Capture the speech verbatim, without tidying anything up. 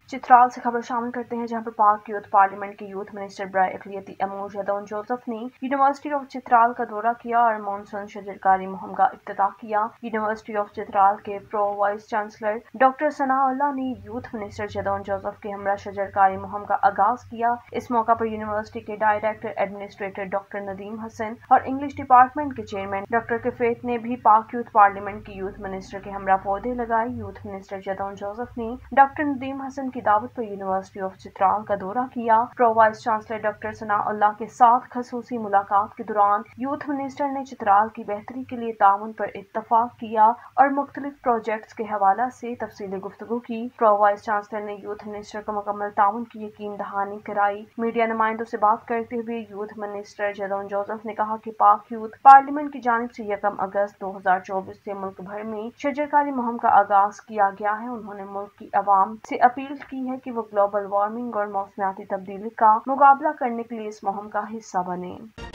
چترال سے خبر شامل کرتے ہیں، جہاں پر پاک یوتھ پارلیمنٹ کے یوتھ منسٹر برائے اقلیتی امور جدون جوزف نے یونیورسٹی آف چترال کا دورہ کیا اور مونسون شجرکاری مہم کا افتتاح کیا۔ یونیورسٹی آف چترال کے pro vice chancellor doctor Sanaullah نے یوتھ منسٹر جدون جوزف کے ہمراہ شجرکاری مہم کا آغاز کیا۔ اس موقع پر یونیورسٹی کے director administrator doctor Nadeem Hassan اور انگلش ڈپارٹمنٹ کے چیئرمین ڈاکٹر کفیت نے بھی پاک یوتھ پارلیمنٹ کی یوتھ منسٹر کے ہمراہ پودے لگائے۔ یوتھ منسٹر جدون جوزف نے ڈاکٹر ندیم حسن کی دعوت پر یونیورسٹی آف چترال کا دورہ کیا۔ Pro vice chancellor doctor Sanaullah کے ساتھ خصوصی ملاقات کے دوران یوتھ منسٹر نے چترال کی بہتری کے لیے تعاون پر اتفاق کیا اور مختلف پروجیکٹس کے حوالے سے تفصیلی گفتگو کی۔ پرو وائس چانسلر نے یوتھ منسٹر کو مکمل تعاون کی یقین دہانی کرائی۔ میڈیا نمائندوں سے بات کرتے ہوئے یوتھ منسٹر جدون جوزف نے کہا کہ پاک یوتھ پارلیمنٹ کی جانب سے یکم اگست دو ہزار چوبیس سے ملک بھر میں شجرکاری مہم کا آغاز کیا گیا ہے۔ انہوں نے ملک کی عوام سے اپیل کی ہے کہ وہ گلوبل وارمنگ اور موسمیاتی تبدیلی کا مقابلہ کرنے کے لیے اس مہم کا حصہ بنیں۔